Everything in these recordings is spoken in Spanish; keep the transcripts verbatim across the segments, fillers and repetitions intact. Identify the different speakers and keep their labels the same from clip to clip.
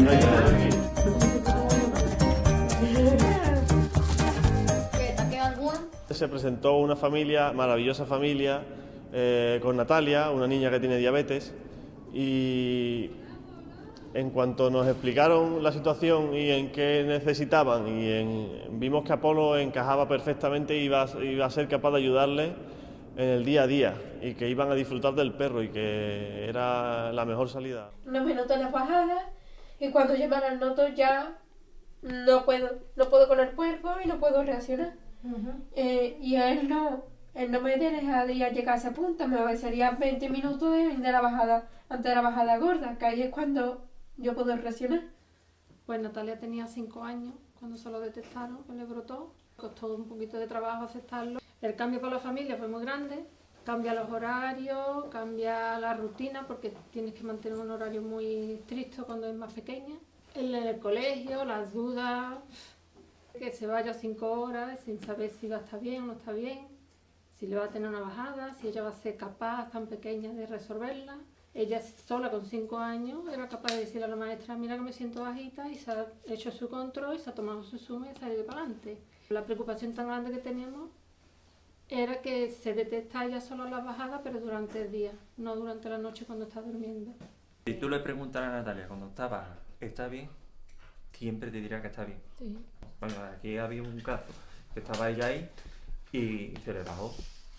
Speaker 1: no hay dinero aquí. Se presentó una familia, maravillosa familia, eh, con Natalia, una niña que tiene diabetes, y en cuanto nos explicaron la situación y en qué necesitaban, y en, vimos que Apolo encajaba perfectamente y iba, iba a ser capaz de ayudarles en el día a día, y que iban a disfrutar del perro y que era la mejor salida.
Speaker 2: No me noto las bajadas, y cuando yo me las noto ya no puedo, no puedo con el cuerpo y no puedo reaccionar. Uh-huh. eh, y él no, él no me deja de llegar a ese punto, me sería veinte minutos de, de la bajada, antes de la bajada gorda, que ahí es cuando yo puedo reaccionar.
Speaker 3: Pues Natalia tenía cinco años cuando se lo detectaron, que le brotó. Costó un poquito de trabajo aceptarlo. El cambio para la familia fue muy grande. Cambia los horarios, cambia la rutina, porque tienes que mantener un horario muy estricto cuando es más pequeña. En el colegio, las dudas, que se vaya cinco horas sin saber si va a estar bien o no está bien, si le va a tener una bajada, si ella va a ser capaz tan pequeña de resolverla. Ella sola con cinco años era capaz de decirle a la maestra: mira que me siento bajita, y se ha hecho su control y se ha tomado su suma y se ha ido para adelante. La preocupación tan grande que teníamos era que se detecta ella solo las bajadas, pero durante el día, no durante la noche cuando está durmiendo.
Speaker 4: Si tú le preguntas a Natalia cuando está baja, ¿está bien?, siempre te dirá que está bien.
Speaker 3: Sí.
Speaker 4: Bueno, aquí había un caso que estaba ella ahí y se le bajó.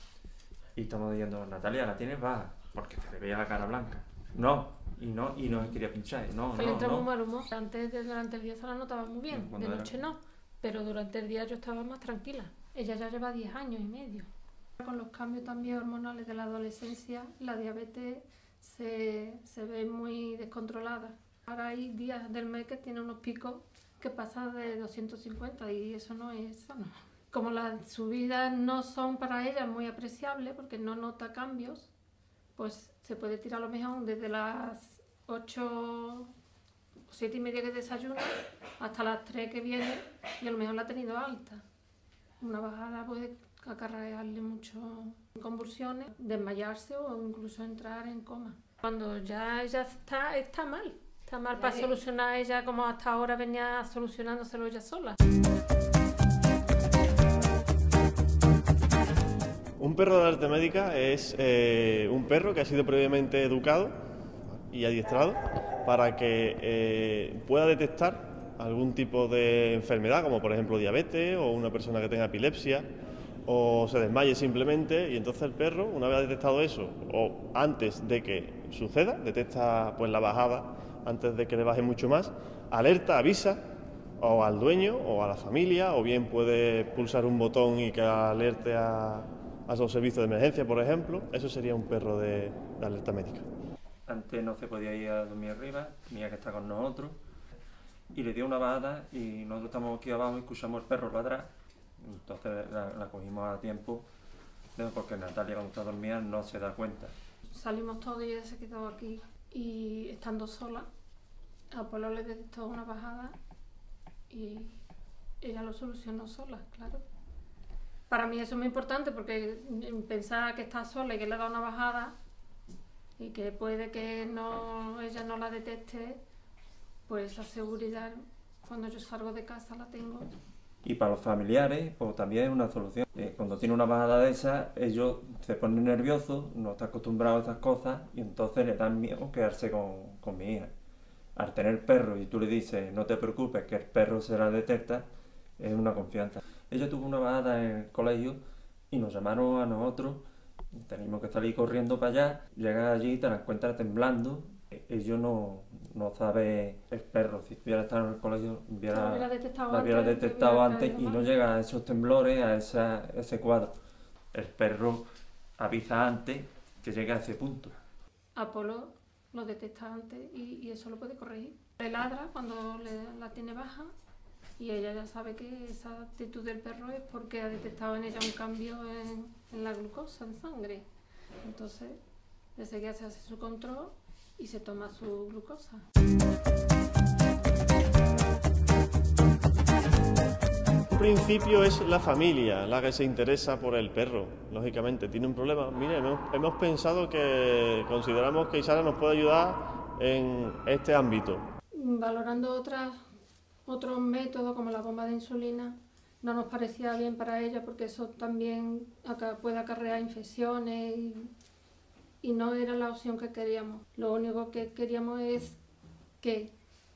Speaker 4: Y estamos diciendo: Natalia, ¿la tienes baja? Porque se le veía la cara blanca. No, y no, y no se quería pinchar. No,
Speaker 3: Fue
Speaker 4: no,
Speaker 3: entró
Speaker 4: no.
Speaker 3: muy mal humor. Antes, de, durante el día se la notaba muy bien, de noche no. Pero durante el día yo estaba más tranquila. Ella ya lleva diez años y medio. Con los cambios también hormonales de la adolescencia, la diabetes se, se ve muy descontrolada. Ahora hay días del mes que tiene unos picos que pasan de doscientos cincuenta, y eso no es sano. Como las subidas no son para ella muy apreciables porque no nota cambios, pues se puede tirar a lo mejor desde las ocho o siete y media que desayuna hasta las tres que viene, y a lo mejor la ha tenido alta. Una bajada puede acarrearle mucho convulsiones, desmayarse o incluso entrar en coma. Cuando ya ella está, está mal, está mal para solucionar ella como hasta ahora venía solucionándoselo ella sola.
Speaker 1: Un perro de arte médica es eh, un perro que ha sido previamente educado y adiestrado para que eh, pueda detectar algún tipo de enfermedad, como por ejemplo diabetes, o una persona que tenga epilepsia, o se desmaye simplemente, y entonces el perro, una vez detectado eso, o antes de que suceda, detecta pues la bajada antes de que le baje mucho más, alerta, avisa o al dueño o a la familia, o bien puede pulsar un botón y que alerte a, a los servicios de emergencia, por ejemplo. Eso sería un perro de, de alerta médica.
Speaker 4: Antes no se podía ir a dormir arriba, tenía que estar con nosotros, y le dio una bajada y nosotros estamos aquí abajo y escuchamos el perro ladrar. Entonces la, la cogimos a tiempo, porque Natalia cuando está dormida no se da cuenta.
Speaker 3: Salimos todos y ella se quedó aquí, y estando sola, a Apolo le detectó una bajada y ella lo solucionó sola, claro. Para mí eso es muy importante, porque pensar que está sola y que le da una bajada y que puede que no, ella no la detecte, pues esa seguridad cuando yo salgo de casa la tengo.
Speaker 4: Y para los familiares, pues también es una solución. Eh, cuando tiene una bajada de esas, ellos se ponen nerviosos, no están acostumbrados a esas cosas, y entonces le dan miedo quedarse con, con mi hija. Al tener perro y tú le dices: no te preocupes, que el perro se la detecta, es una confianza. Ella tuvo una bajada en el colegio y nos llamaron a nosotros, tenemos que salir corriendo para allá. Llegas allí y te la encuentras temblando. Ellos no, no saben el perro, si hubiera estado en el colegio hubiera,
Speaker 3: la hubiera detectado
Speaker 4: la hubiera
Speaker 3: antes,
Speaker 4: detectado
Speaker 3: hubiera
Speaker 4: antes y
Speaker 3: mal.
Speaker 4: no llega a esos temblores, a esa, ese cuadro. El perro avisa antes que llegue a ese punto.
Speaker 3: Apolo lo detecta antes y, y eso lo puede corregir. Le ladra cuando le, la tiene baja, y ella ya sabe que esa actitud del perro es porque ha detectado en ella un cambio en, en la glucosa en sangre. Entonces, desde que se hace su control y se toma su glucosa.
Speaker 1: En principio es la familia la que se interesa por el perro, lógicamente. Tiene un problema. Mire, hemos, hemos pensado que consideramos que Isara nos puede ayudar en este ámbito.
Speaker 3: valorando otras, otros métodos como la bomba de insulina, no nos parecía bien para ella porque eso también acá puede acarrear infecciones y, y no era la opción que queríamos. Lo único que queríamos es que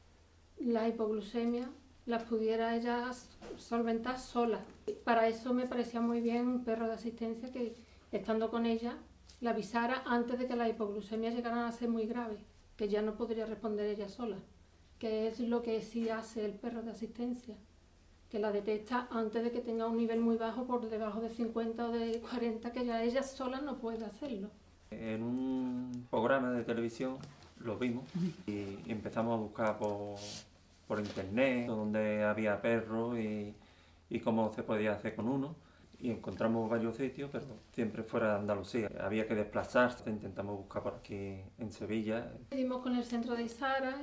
Speaker 3: la hipoglucemia las pudiera ella solventar sola. Para eso me parecía muy bien un perro de asistencia que, estando con ella, la avisara antes de que las hipoglucemias llegaran a ser muy graves, que ya no podría responder ella sola, que es lo que sí hace el perro de asistencia, que la detecta antes de que tenga un nivel muy bajo, por debajo de cincuenta o de cuarenta, que ya ella sola no puede hacerlo.
Speaker 4: En un programa de televisión lo vimos y empezamos a buscar por, por internet donde había perros y, y cómo se podía hacer con uno, y encontramos varios sitios, pero siempre fuera de Andalucía. Había que desplazarse, intentamos buscar por aquí en Sevilla.
Speaker 3: Dimos con el centro de Isara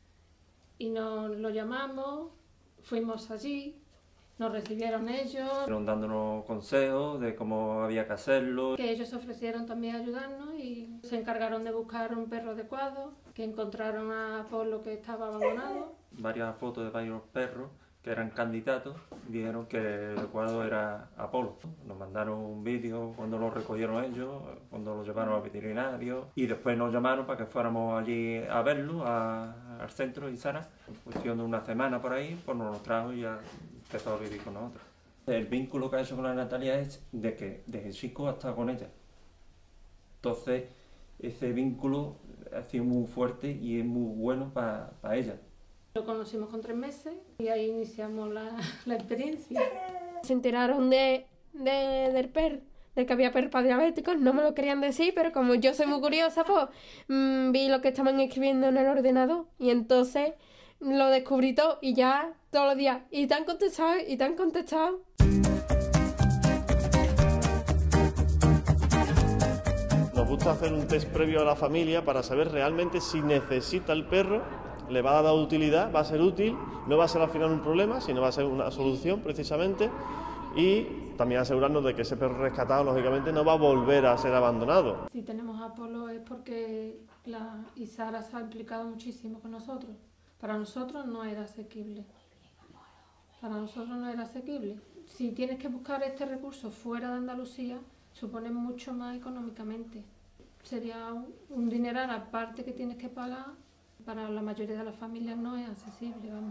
Speaker 3: y nos lo llamamos, fuimos allí, nos recibieron ellos.
Speaker 4: Fueron dándonos consejos de cómo había que hacerlo.
Speaker 3: Que ellos ofrecieron también ayudarnos y se encargaron de buscar un perro adecuado, que encontraron a Apolo que estaba abandonado.
Speaker 4: Varias fotos de varios perros que eran candidatos, dijeron que el adecuado era Apolo. Nos mandaron un vídeo cuando lo recogieron ellos, cuando lo llevaron al veterinario, y después nos llamaron para que fuéramos allí a verlo, a, al centro de Isara. En cuestión de una semana por ahí, pues nos lo trajo y ya empezó a vivir con nosotros. El vínculo que ha hecho con la Natalia es de que desde chico ha estado con ella. Entonces, ese vínculo ha sido muy fuerte y es muy bueno para pa ella.
Speaker 3: Lo conocimos con tres meses y ahí iniciamos la, la experiencia.
Speaker 2: Se enteraron de, de, del perro, de que había perros para diabéticos, no me lo querían decir, pero como yo soy muy curiosa, pues mmm, vi lo que estaban escribiendo en el ordenador y entonces lo descubrí todo y ya todos los días. Y te han contestado, y te han contestado.
Speaker 1: Nos gusta hacer un test previo a la familia para saber realmente si necesita el perro, le va a dar utilidad, va a ser útil, no va a ser al final un problema, sino va a ser una solución precisamente, y también asegurarnos de que ese perro rescatado, lógicamente, no va a volver a ser abandonado.
Speaker 3: Si tenemos a Apolo es porque la Isara se ha implicado muchísimo con nosotros. Para nosotros no era asequible. Para nosotros no era asequible. Si tienes que buscar este recurso fuera de Andalucía, supone mucho más económicamente. Sería un, un dineral aparte que tienes que pagar. Para la mayoría de las familias no es accesible, vamos.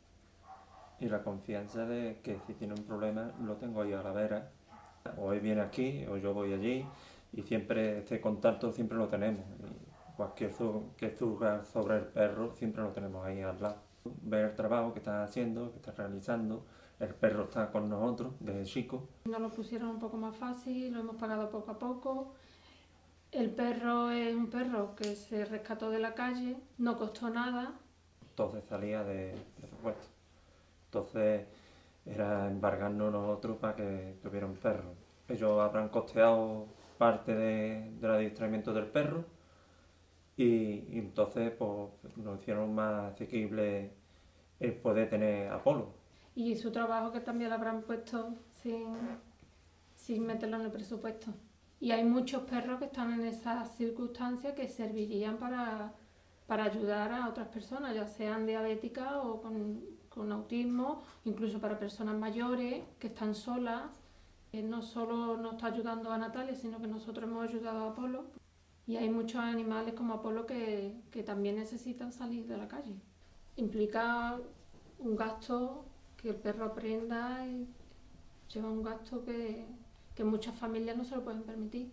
Speaker 4: Y la confianza de que si tiene un problema lo tengo ahí a la vera. O él viene aquí o yo voy allí, y siempre este contacto siempre lo tenemos. Y cualquier que surja sobre el perro siempre lo tenemos ahí al lado. Ver el trabajo que está haciendo, que está realizando. El perro está con nosotros desde chico.
Speaker 3: Nos lo pusieron un poco más fácil, lo hemos pagado poco a poco. El perro es un perro que se rescató de la calle, no costó nada.
Speaker 4: Entonces salía de presupuesto. Entonces era embargarnos nosotros para que tuviera un perro. Ellos habrán costeado parte de, del adiestramiento del perro y, y entonces pues, nos hicieron más asequible el poder tener a Apolo.
Speaker 3: Y su trabajo que también lo habrán puesto sin, sin meterlo en el presupuesto. Y hay muchos perros que están en esas circunstancias que servirían para, para ayudar a otras personas, ya sean diabéticas o con, con autismo, incluso para personas mayores que están solas. Eh, no solo nos está ayudando a Natalia, sino que nosotros hemos ayudado a Apolo. Y hay muchos animales como Apolo que, que también necesitan salir de la calle. Implica un gasto que el perro aprenda y lleva un gasto que... que muchas familias no se lo pueden permitir.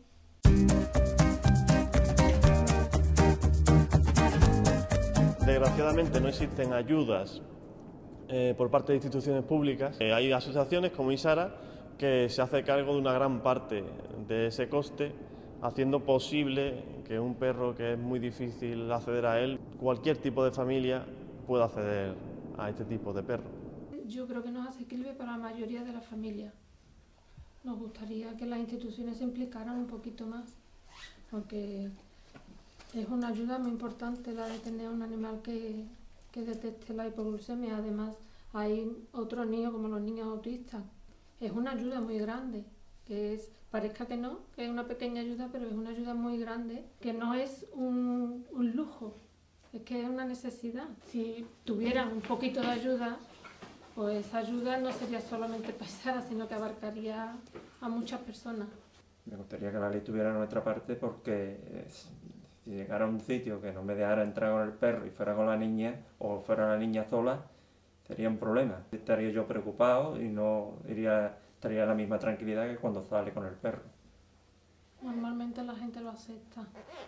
Speaker 1: Desgraciadamente no existen ayudas eh, por parte de instituciones públicas. Eh, hay asociaciones como Isara que se hace cargo de una gran parte de ese coste, haciendo posible que un perro que es muy difícil acceder a él, cualquier tipo de familia pueda acceder a este tipo de perro.
Speaker 3: Yo creo que no es asequible para la mayoría de las familias. Nos gustaría que las instituciones se implicaran un poquito más, porque es una ayuda muy importante la de tener un animal que, que detecte la hipoglucemia. Además, hay otros niños como los niños autistas. Es una ayuda muy grande, que es, parezca que no, que es una pequeña ayuda, pero es una ayuda muy grande, que no es un, un lujo, Es que es una necesidad. Si tuvieran un poquito de ayuda, pues esa ayuda no sería solamente pesada, sino que abarcaría a muchas personas.
Speaker 4: Me gustaría que la ley tuviera nuestra parte porque eh, si llegara a un sitio que no me dejara entrar con el perro y fuera con la niña, o fuera la niña sola, sería un problema. Estaría yo preocupado y no iría, estaría en la misma tranquilidad que cuando sale con el perro.
Speaker 3: Normalmente la gente lo acepta.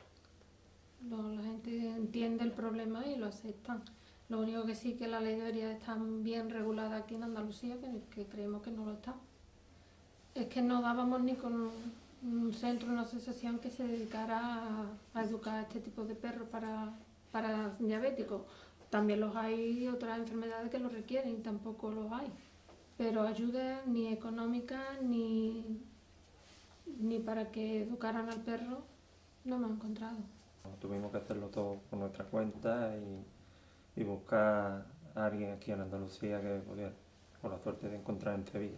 Speaker 3: Lo- la gente entiende el problema y lo aceptan. Lo único que sí que la ley debería estar bien regulada aquí en Andalucía, que, que creemos que no lo está. Es que no dábamos ni con un, un centro, una asociación que se dedicara a, a educar a este tipo de perros para, para diabéticos. También los hay otras enfermedades que lo requieren y tampoco los hay. Pero ayuda ni económica ni, ni para que educaran al perro no me he encontrado.
Speaker 4: Tuvimos que hacerlo todo por nuestra cuenta y, y buscar a alguien aquí en Andalucía que pudiera, con la suerte de encontrar en Sevilla.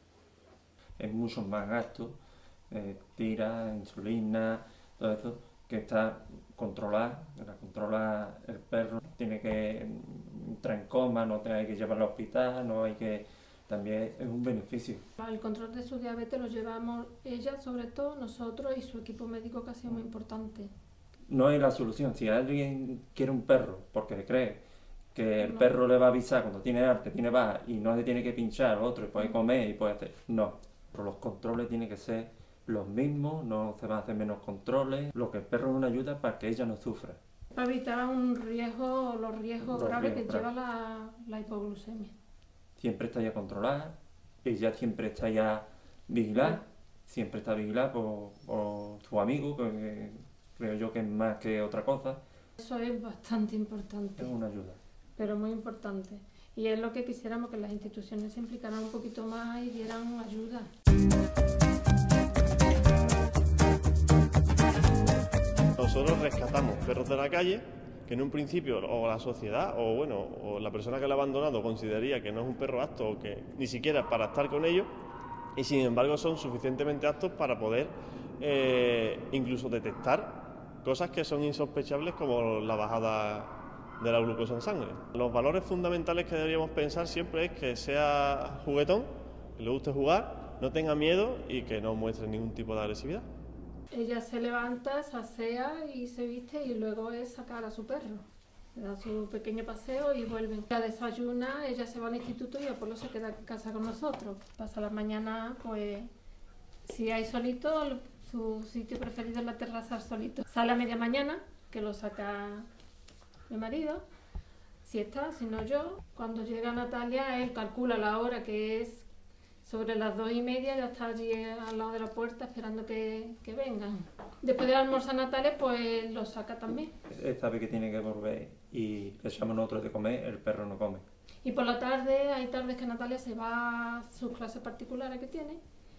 Speaker 4: Es mucho más gasto, eh, tira, insulina, todo eso, que está controlado, la controla el perro, tiene que entrar en coma, no te hay que llevarlo al hospital, no hay que... También es un beneficio.
Speaker 3: El control de su diabetes lo llevamos ella, sobre todo, nosotros y su equipo médico, que ha sido muy importante.
Speaker 4: No es la solución. Si alguien quiere un perro porque cree que el
Speaker 3: No.
Speaker 4: perro le va a avisar cuando tiene arte, tiene baja y no se tiene que pinchar otro y puede comer y puede hacer... No. Pero los controles tienen que ser los mismos, no se van a hacer menos controles. Lo que el perro es una ayuda para que ella no sufra.
Speaker 3: Para evitar un riesgo, los riesgos
Speaker 4: Los
Speaker 3: graves
Speaker 4: riesgos
Speaker 3: que
Speaker 4: graves.
Speaker 3: lleva la, la hipoglucemia.
Speaker 4: Siempre está ya controlada, ella siempre está ya vigilada, siempre está vigilada por, por su amigo, que, que creo yo que es más que otra cosa.
Speaker 3: Eso es bastante importante,
Speaker 4: Es una ayuda.
Speaker 3: pero muy importante. Y es lo que quisiéramos, que las instituciones se implicaran un poquito más y dieran ayuda.
Speaker 1: Nosotros rescatamos perros de la calle que en un principio o la sociedad o bueno o la persona que lo ha abandonado consideraría que no es un perro apto o que ni siquiera es para estar con ellos, y sin embargo son suficientemente aptos para poder eh, incluso detectar cosas que son insospechables, como la bajada de la glucosa en sangre. Los valores fundamentales que deberíamos pensar siempre es que sea juguetón, que le guste jugar, no tenga miedo y que no muestre ningún tipo de agresividad.
Speaker 3: Ella se levanta, se asea y se viste, y luego es sacar a su perro. Le da su pequeño paseo y vuelven. Ella desayuna, ella se va al instituto y Apolo se queda en casa con nosotros. Pasa la mañana, pues, si hay solito, su sitio preferido es la terraza solito. Sale a media mañana, que lo saca mi marido, si está, si no yo. Cuando llega Natalia, él calcula la hora, que es sobre las dos y media, ya está allí al lado de la puerta esperando que, que vengan. Después de almorzar Natalia, pues lo saca también.
Speaker 4: Él sabe que tiene que volver y le echamos nosotros de comer, el perro no come.
Speaker 3: Y por la tarde, hay tardes que Natalia se va a sus clases particulares que tiene,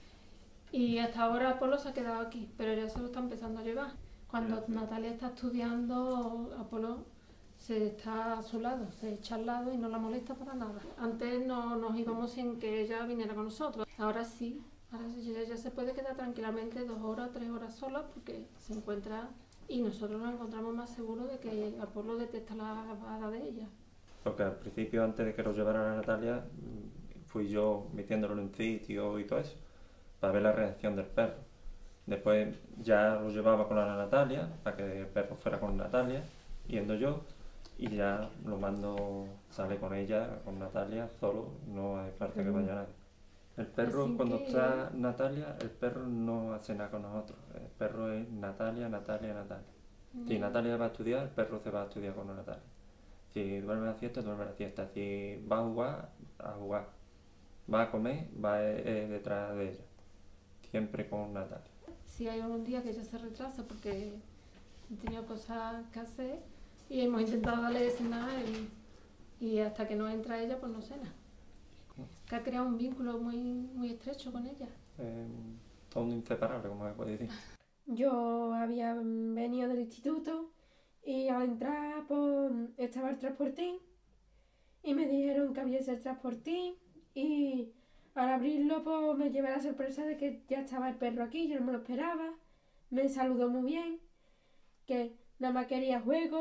Speaker 3: y hasta ahora Apolo se ha quedado aquí, pero ya se lo está empezando a llevar. Cuando Natalia está estudiando, Apolo se está a su lado, se echa al lado y no la molesta para nada. Antes no nos íbamos sin que ella viniera con nosotros. Ahora sí, ahora sí, ella se puede quedar tranquilamente dos horas, tres horas sola, porque se encuentra, y nosotros nos encontramos más seguros de que Apolo detecta la bajada de ella.
Speaker 4: Porque al principio, antes de que lo llevara a Natalia, fui yo metiéndolo en un sitio y todo eso, para ver la reacción del perro. Después ya lo llevaba con la Natalia, para que el perro fuera con Natalia, yendo yo, y ya lo mando, sale con ella, con Natalia, solo, no hace falta que vaya nadie. El perro,
Speaker 3: Así
Speaker 4: cuando
Speaker 3: que-
Speaker 4: está Natalia, el perro no hace nada con nosotros. El perro es Natalia, Natalia, Natalia. Si Natalia va a estudiar, el perro se va a estudiar con Natalia. Si duerme la siesta, duerme la siesta. Si va a jugar, a jugar. Va a comer, va eh, detrás de ella. Siempre con Natalia.
Speaker 3: Si hay algún día que ella se retrasa porque he tenido cosas que hacer y hemos intentado darle de cenar, y, y hasta que no entra ella, pues no cena. Que ha creado un vínculo muy, muy estrecho con ella.
Speaker 4: Eh, todo un inseparable, como se puede decir.
Speaker 2: Yo había venido del instituto y al entrar pues estaba el transportín y me dijeron que había ese transportín, y al abrirlo pues me llevé la sorpresa de que ya estaba el perro aquí. Yo no me lo esperaba, me saludó muy bien, que nada más quería juego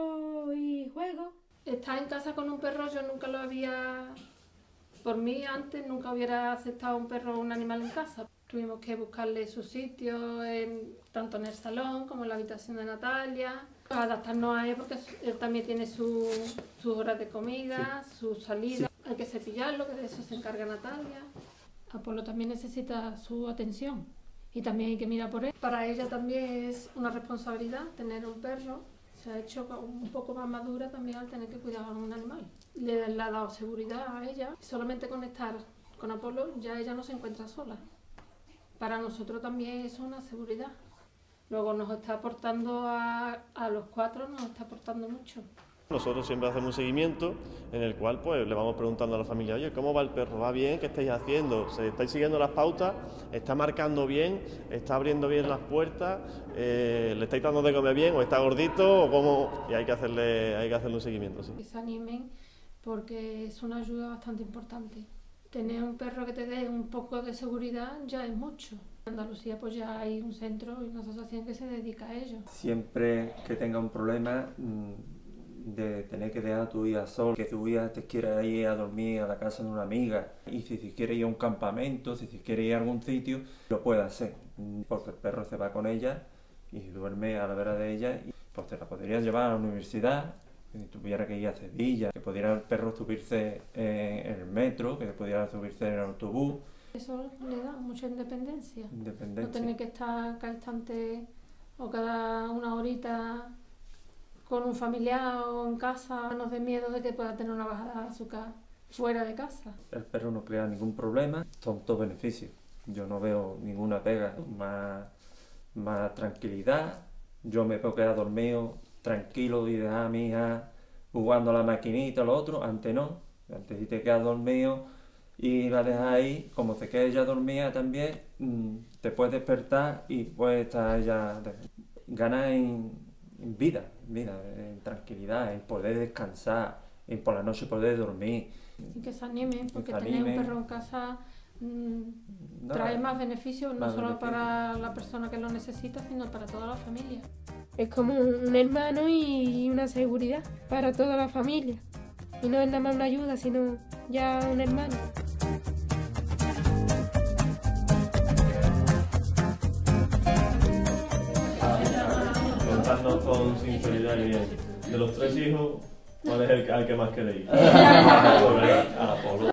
Speaker 2: alimento y juego.
Speaker 3: Estar en casa con un perro yo nunca lo había... Por mí antes nunca hubiera aceptado un perro o un animal en casa. Tuvimos que buscarle su sitio, en, tanto en el salón como en la habitación de Natalia. Adaptarnos a él porque él también tiene su, sus horas de comida, sí. Sus salidas. Sí. Hay que cepillarlo, que de eso se encarga Natalia. Apolo también necesita su atención y también hay que mirar por él. Para ella también es una responsabilidad tener un perro. Se ha hecho un poco más madura también al tener que cuidar a un animal. Le, le ha dado seguridad a ella. Solamente con estar con Apolo ya ella no se encuentra sola. Para nosotros también es una seguridad. Luego nos está aportando a, a los cuatro, nos está aportando mucho.
Speaker 1: Nosotros siempre hacemos un seguimiento en el cual pues le vamos preguntando a la familia, oye, ¿cómo va el perro? ¿Va bien? ¿Qué estáis haciendo? ¿Se estáis siguiendo las pautas? ¿Está marcando bien? ¿Está abriendo bien las puertas? Eh, ¿Le estáis dando de comer bien? ¿O está gordito? ¿O cómo? Y hay que hacerle, hay que hacerle un seguimiento, sí.
Speaker 3: Que se animen porque es una ayuda bastante importante. Tener un perro que te dé un poco de seguridad ya es mucho. En Andalucía pues ya hay un centro y una asociación que se dedica a ello.
Speaker 4: Siempre que tenga un problema de tener que dejar a tu hija sola, que tu hija te quiera ir a dormir a la casa de una amiga, y si, si quiere ir a un campamento, si, si quiere ir a algún sitio, lo puede hacer, porque el perro se va con ella y duerme a la vera de ella, y pues te la podría llevar a la universidad, si tuviera que ir a Sevilla, que pudiera el perro subirse en el metro, que pudiera subirse en el autobús.
Speaker 3: Eso le da mucha independencia.
Speaker 4: Independencia.
Speaker 3: No tener que estar cada instante o cada una horita con un familiar o en casa, nos dé miedo de que pueda tener una bajada de azúcar fuera de casa.
Speaker 4: El perro no crea ningún problema, son todos beneficios. Yo no veo ninguna pega, más, más tranquilidad. Yo me puedo quedar dormido tranquilo y dejar a mi hija jugando a la maquinita, lo otro. Antes no, antes si te quedas dormido y la dejas ahí, como se queda ella dormida también, te puedes despertar y puedes estar ella, ganar en, en vida, en vida, en tranquilidad, en poder descansar, en por la noche poder dormir.
Speaker 3: Y que se animen, porque
Speaker 4: se
Speaker 3: tener
Speaker 4: animen.
Speaker 3: un perro en casa mmm,
Speaker 4: No,
Speaker 3: trae más beneficios, no
Speaker 4: más
Speaker 3: solo
Speaker 4: beneficios.
Speaker 3: para la persona que lo necesita, sino para toda la familia.
Speaker 2: Es como un hermano y una seguridad para toda la familia. Y no es nada más una ayuda, sino ya un hermano.
Speaker 1: Contarnos con sinceridad y bien. De los tres hijos, ¿cuál es el al que más queréis? A Apolo.